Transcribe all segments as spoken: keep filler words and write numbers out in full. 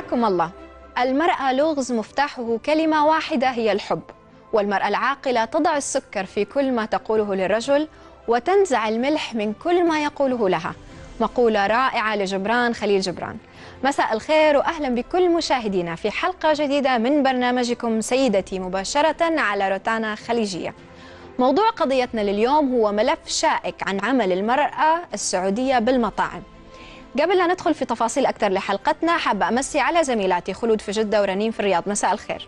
حياكم الله. المرأة لغز مفتاحه كلمة واحدة هي الحب، والمرأة العاقلة تضع السكر في كل ما تقوله للرجل وتنزع الملح من كل ما يقوله لها. مقولة رائعة لجبران خليل جبران. مساء الخير وأهلا بكل مشاهدينا في حلقة جديدة من برنامجكم سيدتي مباشرة على روتانا خليجية. موضوع قضيتنا لليوم هو ملف شائك عن عمل المرأة السعودية بالمطاعم. قبل لا ندخل في تفاصيل أكثر لحلقتنا، حابة أمسي على زميلاتي خلود في جدة ورنيم في الرياض. مساء الخير.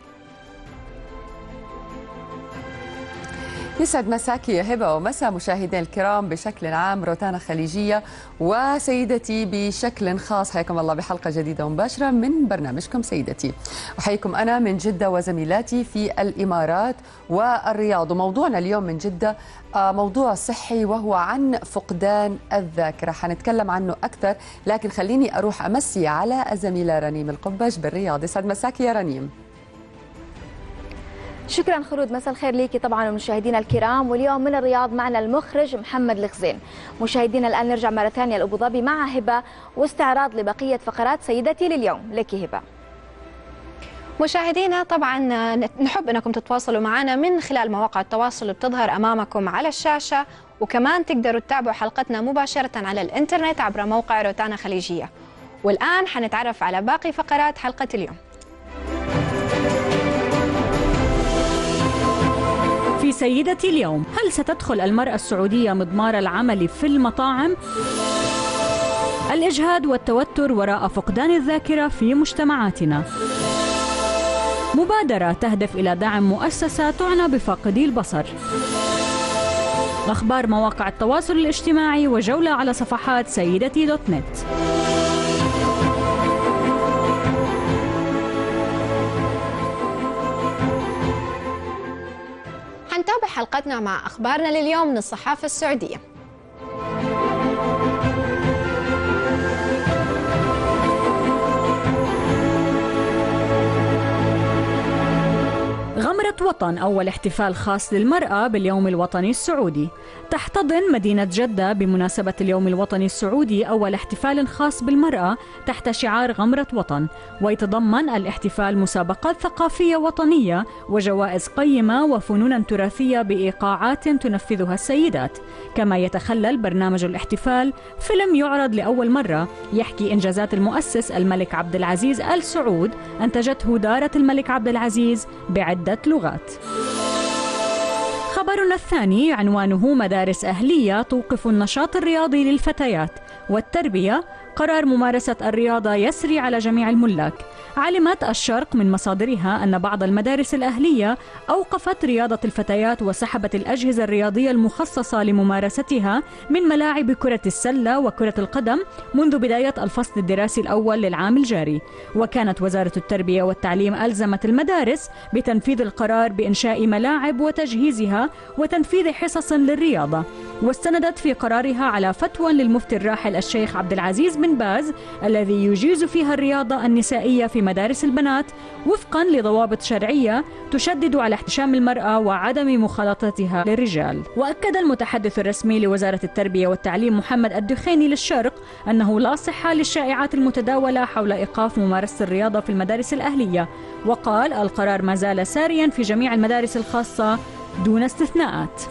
يسعد مساكي يا هبة ومساء مشاهدينا الكرام بشكل عام روتانا خليجية وسيدتي بشكل خاص. حياكم الله بحلقة جديدة مباشرة من برنامجكم سيدتي. أحييكم أنا من جدة وزميلاتي في الإمارات والرياض. وموضوعنا اليوم من جدة موضوع صحي وهو عن فقدان الذاكرة. حنتكلم عنه أكثر، لكن خليني أروح أمسي على الزميلة رنيم القبش بالرياض. يسعد مساكي يا رنيم. شكرا خلود، مساء الخير ليكي طبعا ومشاهدينا الكرام. واليوم من الرياض معنا المخرج محمد الخزين. مشاهدينا الان نرجع مره ثانيه لابو ظبي مع هبه واستعراض لبقيه فقرات سيدتي لليوم. لك هبه. مشاهدينا طبعا نحب انكم تتواصلوا معنا من خلال مواقع التواصل اللي بتظهر امامكم على الشاشه، وكمان تقدروا تتابعوا حلقتنا مباشره على الانترنت عبر موقع روتانا خليجيه. والان حنتعرف على باقي فقرات حلقه اليوم. في سيدتي اليوم، هل ستدخل المرأة السعودية مضمار العمل في المطاعم؟ الإجهاد والتوتر وراء فقدان الذاكرة في مجتمعاتنا. مبادرة تهدف إلى دعم مؤسسة تعنى بفاقدي البصر. أخبار مواقع التواصل الاجتماعي وجولة على صفحات سيدتي دوت نت. حنتابع حلقتنا مع أخبارنا لليوم من الصحافة السعودية. غمرة وطن، أول احتفال خاص للمرأة باليوم الوطني السعودي. تحتضن مدينة جدة بمناسبة اليوم الوطني السعودي أول احتفال خاص بالمرأة تحت شعار غمرة وطن، ويتضمن الاحتفال مسابقات ثقافية وطنية وجوائز قيمة وفنونا تراثية بإيقاعات تنفذها السيدات. كما يتخلل برنامج الاحتفال فيلم يعرض لأول مرة يحكي إنجازات المؤسس الملك عبد العزيز آل سعود أنتجته دارة الملك عبد العزيز بعدة لغات. خبرنا الثاني عنوانه مدارس أهلية توقف النشاط الرياضي للفتيات والتربية، قرار ممارسة الرياضة يسري على جميع الملاك. علمت الشرق من مصادرها أن بعض المدارس الأهلية أوقفت رياضة الفتيات وسحبت الأجهزة الرياضية المخصصة لممارستها من ملاعب كرة السلة وكرة القدم منذ بداية الفصل الدراسي الأول للعام الجاري. وكانت وزارة التربية والتعليم ألزمت المدارس بتنفيذ القرار بإنشاء ملاعب وتجهيزها وتنفيذ حصص للرياضة، واستندت في قرارها على فتوى للمفتي الراحل الشيخ عبد العزيز بن باز الذي يجيز فيها الرياضة النسائية في مدارس البنات وفقا لضوابط شرعية تشدد على احتشام المرأة وعدم مخالطتها للرجال. وأكد المتحدث الرسمي لوزارة التربية والتعليم محمد الدخيني للشرق أنه لا صحة للشائعات المتداولة حول إيقاف ممارسة الرياضة في المدارس الأهلية، وقال القرار ما زال ساريا في جميع المدارس الخاصة دون استثناءات.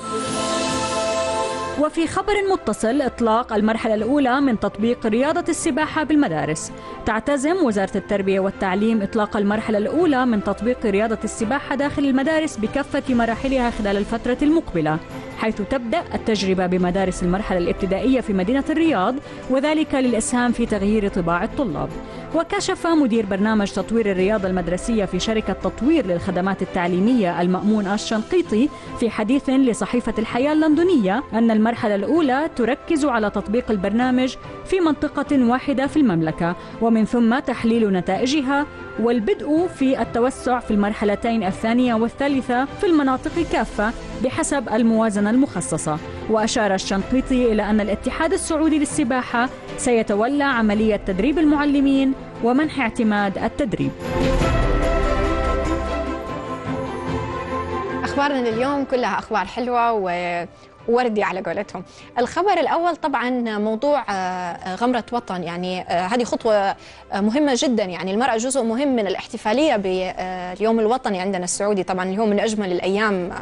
وفي خبر متصل، إطلاق المرحلة الأولى من تطبيق رياضة السباحة بالمدارس. تعتزم وزارة التربية والتعليم إطلاق المرحلة الأولى من تطبيق رياضة السباحة داخل المدارس بكافة مراحلها خلال الفترة المقبلة، حيث تبدأ التجربة بمدارس المرحلة الابتدائية في مدينة الرياض، وذلك للإسهام في تغيير طباع الطلاب. وكشف مدير برنامج تطوير الرياضة المدرسية في شركة تطوير للخدمات التعليمية المأمون الشنقيطي في حديث لصحيفة الحياة اللندنية أن المرحلة الأولى تركز على تطبيق البرنامج في منطقة واحدة في المملكة، ومن ثم تحليل نتائجها والبدء في التوسع في المرحلتين الثانية والثالثة في المناطق كافة بحسب الموازنة المخصصة. وأشار الشنقيطي إلى أن الاتحاد السعودي للسباحة سيتولى عملية تدريب المعلمين ومنح اعتماد التدريب. أخبارنا اليوم كلها أخبار حلوة وردي على قولتهم. الخبر الأول طبعا موضوع غمرة وطن، يعني هذه خطوة مهمة جدا، يعني المرأة جزء مهم من الاحتفالية باليوم الوطني عندنا السعودي. طبعا اليوم من أجمل الأيام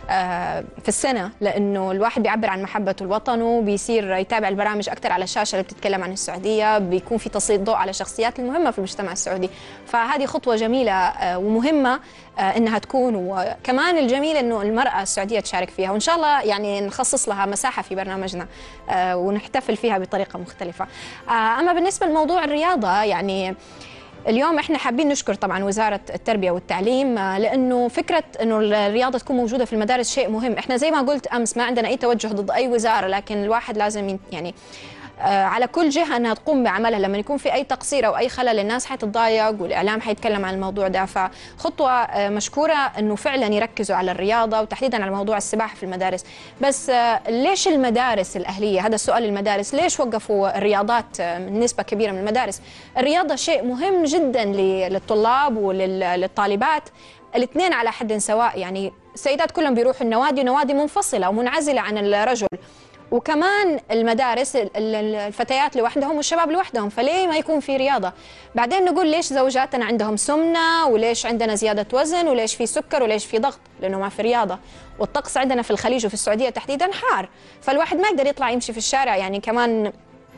في السنة، لأنه الواحد بيعبر عن محبته لوطنه، بيصير يتابع البرامج أكثر على الشاشة اللي بتتكلم عن السعودية، بيكون في تسليط ضوء على الشخصيات المهمة في المجتمع السعودي. فهذه خطوة جميلة ومهمة انها تكون، وكمان الجميل انه المرأة السعودية تشارك فيها، وان شاء الله يعني نخصص لها مساحة في برنامجنا ونحتفل فيها بطريقة مختلفة. اما بالنسبة لموضوع الرياضة، يعني اليوم احنا حابين نشكر طبعا وزارة التربية والتعليم، لانه فكرة انه الرياضة تكون موجودة في المدارس شيء مهم. احنا زي ما قلت امس ما عندنا اي توجه ضد اي وزارة، لكن الواحد لازم يعني على كل جهة أنها تقوم بعملها. لما يكون في أي تقصير أو أي خلل الناس حتتضايق والإعلام حيتكلم عن الموضوع ده. فخطوة مشكورة أنه فعلا يركزوا على الرياضة، وتحديدا على موضوع السباحة في المدارس. بس ليش المدارس الأهلية؟ هذا السؤال للمدارس، ليش وقفوا الرياضات من نسبة كبيرة من المدارس؟ الرياضة شيء مهم جدا للطلاب وللطالبات، الاثنين على حد سواء. يعني السيدات كلهم بيروحوا النوادي، نوادي منفصلة ومنعزلة عن الرجل، وكمان المدارس الفتيات لوحدهم والشباب لوحدهم، فليه ما يكون في رياضة؟ بعدين نقول ليش زوجاتنا عندهم سمنة، وليش عندنا زيادة وزن، وليش في سكر، وليش في ضغط؟ لأنه ما في رياضة. والطقس عندنا في الخليج وفي السعودية تحديدا حار، فالواحد ما يقدر يطلع يمشي في الشارع، يعني كمان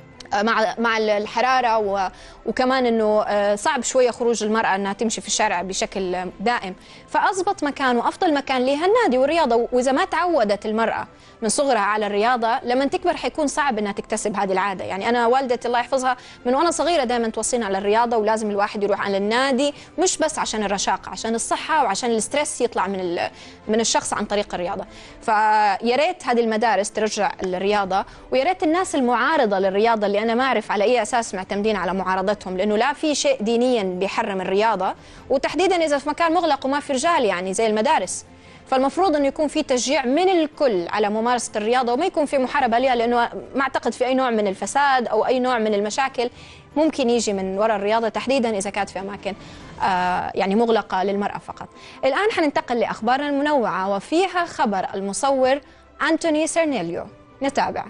مع مع الحراره، وكمان انه صعب شويه خروج المراه انها تمشي في الشارع بشكل دائم. فاضبط مكان وافضل مكان لها النادي والرياضه، واذا ما تعودت المراه من صغرها على الرياضه لما تكبر حيكون صعب انها تكتسب هذه العاده. يعني انا والدتي الله يحفظها من وانا صغيره دائما توصينا على الرياضه، ولازم الواحد يروح على النادي، مش بس عشان الرشاقه، عشان الصحه وعشان الاسترس يطلع من من الشخص عن طريق الرياضه. فيا ريت هذه المدارس ترجع الرياضه، ويا ريت الناس المعارضه للرياضه اللي انا ما اعرف على اي اساس معتمدين على معارضتهم، لانه لا في شيء دينيا بيحرم الرياضه، وتحديدا اذا في مكان مغلق وما في رجال يعني زي المدارس. فالمفروض انه يكون في تشجيع من الكل على ممارسه الرياضه، وما يكون في محاربه لها، لانه ما اعتقد في اي نوع من الفساد او اي نوع من المشاكل ممكن يجي من وراء الرياضه، تحديدا اذا كانت في اماكن آه يعني مغلقه للمراه فقط. الان حننتقل لاخبارنا المنوعه، وفيها خبر المصور أنتوني سيرنيليو. نتابع.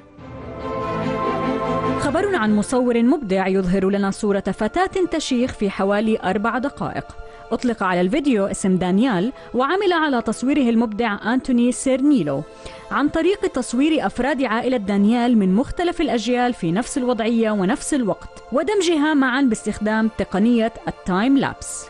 خبر عن مصور مبدع يظهر لنا صورة فتاة تشيخ في حوالي أربع دقائق. أطلق على الفيديو اسم دانيال، وعمل على تصويره المبدع أنتوني سيرنيلو عن طريق تصوير أفراد عائلة دانيال من مختلف الأجيال في نفس الوضعية ونفس الوقت، ودمجها معا باستخدام تقنية التايم لابس.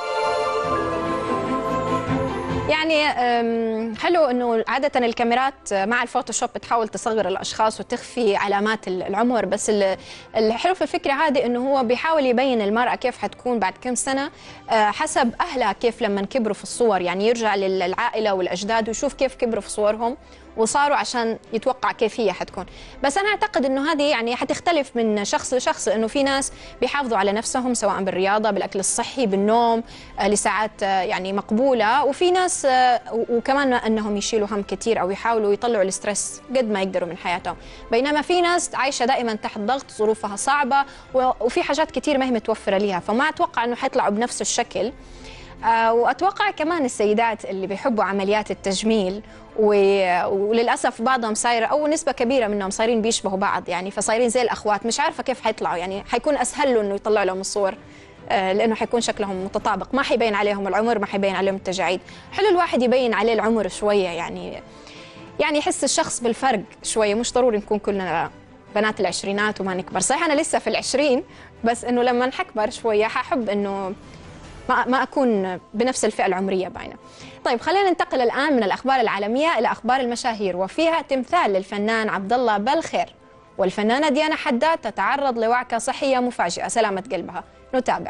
يعني حلو انه عاده الكاميرات مع الفوتوشوب بتحاول تصغر الاشخاص وتخفي علامات العمر، بس الحلو في الفكره هذه انه هو بيحاول يبين المراه كيف حتكون بعد كم سنه حسب اهلها كيف لما كبروا في الصور، يعني يرجع للعائله والاجداد ويشوف كيف كبروا في صورهم وصاروا عشان يتوقع كيف هي حتكون. بس أنا أعتقد أنه هذه يعني حتختلف من شخص لشخص، لأنه في ناس بيحافظوا على نفسهم سواء بالرياضة، بالأكل الصحي، بالنوم لساعات يعني مقبولة، وفي ناس وكمان أنهم يشيلوا هم كتير أو يحاولوا يطلعوا الاسترس قد ما يقدروا من حياتهم، بينما في ناس عايشة دائما تحت ضغط، ظروفها صعبة وفي حاجات كتير ما هي متوفرة لها، فما أتوقع أنه حيطلعوا بنفس الشكل. وأتوقع كمان السيدات اللي بيحبوا عمليات التجميل وللأسف بعضهم صاير أو نسبة كبيرة منهم صايرين بيشبهوا بعض، يعني فصايرين زي الأخوات، مش عارفة كيف حيطلعوا، يعني حيكون أسهل له إنه يطلع لهم الصور لأنه حيكون شكلهم متطابق، ما حيبين عليهم العمر، ما حيبين عليهم التجاعيد. حلو الواحد يبين عليه العمر شوية، يعني يعني يحس الشخص بالفرق شوية، مش ضروري نكون كلنا بنات العشرينات وما نكبر. صحيح أنا لسه في العشرين، بس إنه لما نكبر شوية ححب إنه ما ما أكون بنفس الفئة العمرية باينة. طيب خلينا ننتقل الآن من الأخبار العالمية إلى أخبار المشاهير، وفيها تمثال للفنان عبد الله بالخير، والفنانة ديانا حداد تتعرض لوعكة صحية مفاجئة سلامة قلبها. نتابع.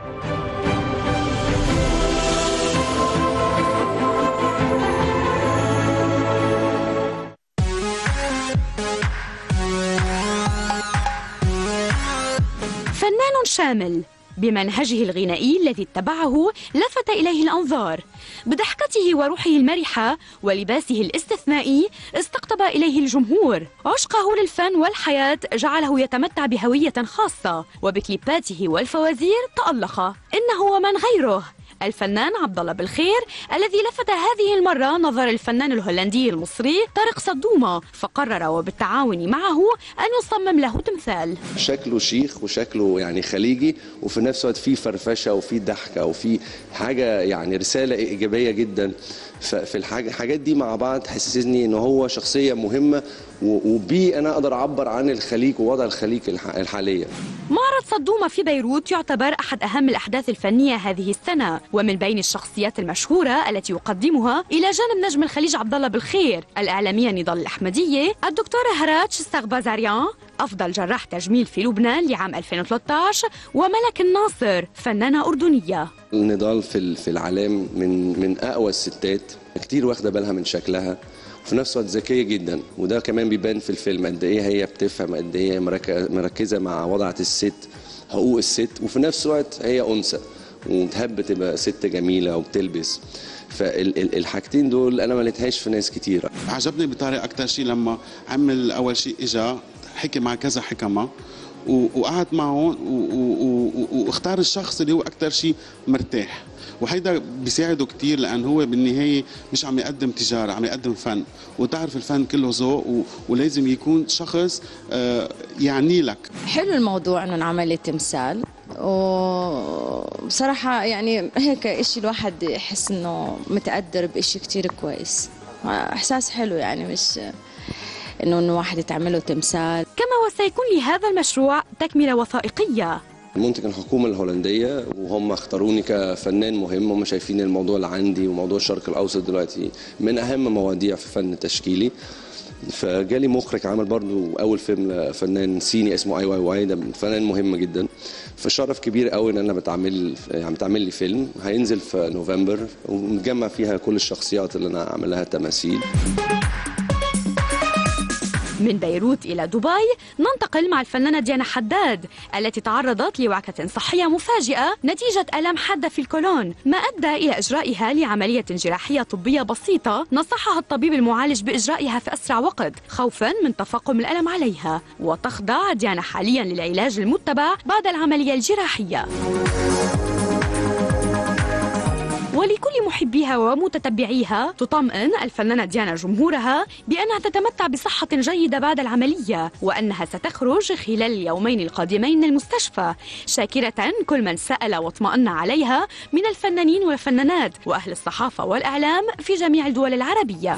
فنان شامل بمنهجه الغنائي الذي اتبعه لفت إليه الأنظار، بضحكته وروحه المرحة ولباسه الاستثنائي استقطب إليه الجمهور. عشقه للفن والحياة جعله يتمتع بهوية خاصة، وبكليباته والفوازير تألق. إنه ومن غيره الفنان عبد الله بالخير، الذي لفت هذه المرة نظر الفنان الهولندي المصري طارق صدومة، فقرر وبالتعاون معه أن يصمم له تمثال. شكله شيخ وشكله يعني خليجي، وفي نفس الوقت فيه فرفشة وفيه ضحكة وفيه حاجة يعني رسالة إيجابية جدا. ففي الحاجات دي مع بعض تحسسني إن هو شخصية مهمة، وبيه أنا أقدر أعبر عن الخليج ووضع الخليج الحالية. معرض صدومة في بيروت يعتبر أحد أهم الأحداث الفنية هذه السنة، ومن بين الشخصيات المشهورة التي يقدمها إلى جانب نجم الخليج عبد الله بالخير، الإعلامية نضال الأحمدية، الدكتورة هرات شستغبازاريان، أفضل جراح تجميل في لبنان لعام ألفين وثلاثة عشر، وملك الناصر فنانة أردنية. نضال في في العالم من من أقوى الستات، كتير واخدة بالها من شكلها، وفي نفس الوقت ذكية جدا، وده كمان بيبان في الفيلم قد ايه هي بتفهم، قد ايه مركزة مع وضعة الست، حقوق الست، وفي نفس الوقت هي أنثى وتحب تبقى ست جميلة وبتلبس. فالحاجتين دول أنا ما لقيتهاش في ناس كتيرة. عجبني بطارق أكتر شيء لما عمل أول شيء إجا حكي مع كذا حكمة وقعد معه واختار الشخص اللي هو أكتر شيء مرتاح، وهيدا بيساعده كتير، لأن هو بالنهاية مش عم يقدم تجارة، عم يقدم فن، وتعرف الفن كله ذوق، ولازم يكون شخص يعني لك. حلو الموضوع إنه انعمل تمثال، وبصراحة يعني هيك إشي الواحد يحس إنه متقدر بإشي كتير كويس، إحساس حلو يعني، مش إنه إنه واحد يتعمله تمثال. كما وسيكون لهذا المشروع تكملة وثائقية. المنتج الحكومة الهولندية، وهم اختاروني كفنان مهم، هم شايفين الموضوع اللي عندي وموضوع الشرق الأوسط دلوقتي من أهم مواضيع في فن التشكيلي. فجالي مخرج عمل برضو أول فيلم فنان صيني اسمه اي واي واي، ده فنان مهم جدا. فشرف كبير قوي إن أنا بتعمل يعني بتعمل لي فيلم هينزل في نوفمبر، ومتجمع فيها كل الشخصيات اللي أنا عامل لها تماثيل. من بيروت إلى دبي ننتقل مع الفنانة ديانا حداد، التي تعرضت لوعكة صحية مفاجئة نتيجة آلام حادة في الكولون، ما أدى إلى إجرائها لعملية جراحية طبية بسيطة نصحها الطبيب المعالج بإجرائها في أسرع وقت خوفاً من تفاقم الألم عليها. وتخضع ديانا حالياً للعلاج المتبع بعد العملية الجراحية. ولكل محبيها ومتتبعيها تطمئن الفنانة ديانا جمهورها بأنها تتمتع بصحة جيدة بعد العملية، وأنها ستخرج خلال اليومين القادمين من المستشفى، شاكرة كل من سأل واطمأن عليها من الفنانين والفنانات وأهل الصحافة والإعلام في جميع الدول العربية.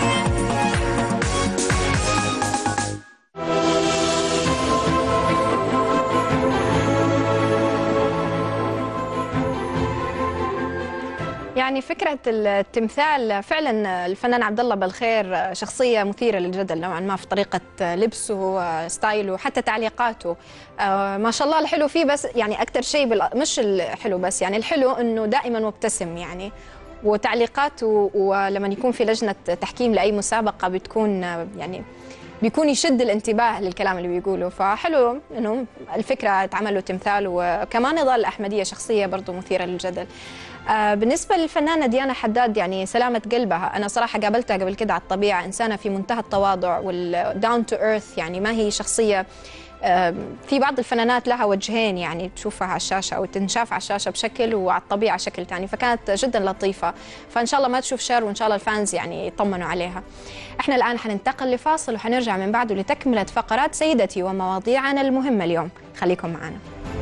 يعني فكرة التمثال فعلا الفنان عبد الله بالخير شخصية مثيرة للجدل نوعا ما في طريقة لبسه، ستايله، حتى تعليقاته. ما شاء الله الحلو فيه، بس يعني أكثر شيء بال... مش الحلو بس، يعني الحلو إنه دائما مبتسم يعني، وتعليقاته ولما يكون في لجنة تحكيم لأي مسابقة بتكون يعني بيكون يشد الانتباه للكلام اللي بيقوله. فحلو إنه الفكرة اتعمل له تمثال. وكمان نضال الأحمدية شخصية برضو مثيرة للجدل. آه بالنسبة للفنانة ديانا حداد، يعني سلامة قلبها، أنا صراحة قابلتها قبل كده على الطبيعة، إنسانة في منتهى التواضع والداون تو ايرث، يعني ما هي شخصية آه في بعض الفنانات لها وجهين، يعني تشوفها على الشاشة أو تنشاف على الشاشة بشكل وعلى الطبيعة شكل ثاني، فكانت جدا لطيفة. فإن شاء الله ما تشوف شر، وإن شاء الله الفانز يعني يطمنوا عليها. إحنا الآن حننتقل لفاصل وحنرجع من بعده لتكملة فقرات سيدتي ومواضيعنا المهمة اليوم. خليكم معنا.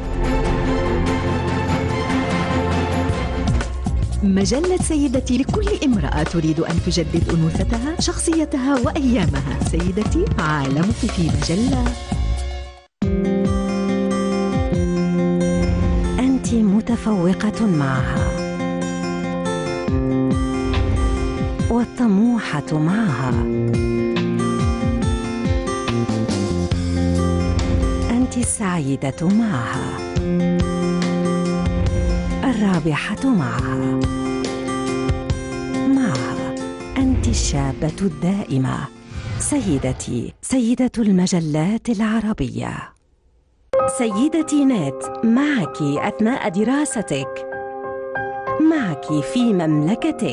مجلة سيدتي لكل امرأة تريد أن تجدد أنوثتها، شخصيتها وأيامها. سيدتي عالمك في مجلة. أنت متفوقة معها والطموحة معها، أنت السعيدة معها، الرابحة معها، معها أنت الشابة الدائمة. سيدتي، سيدة المجلات العربية. سيدتي نت، معك أثناء دراستك، معك في مملكتك.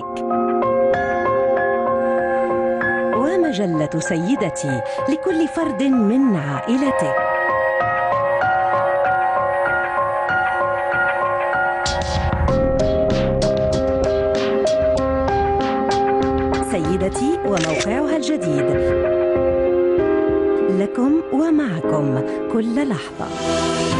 ومجلة سيدتي لكل فرد من عائلتك. سيدتي وموقعها الجديد، لكم ومعكم كل لحظة.